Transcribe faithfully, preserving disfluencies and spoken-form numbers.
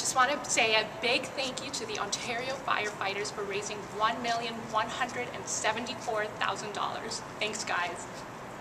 just want to say a big thank you to the Ontario firefighters for raising one million one hundred seventy-four thousand dollars. Thanks, guys.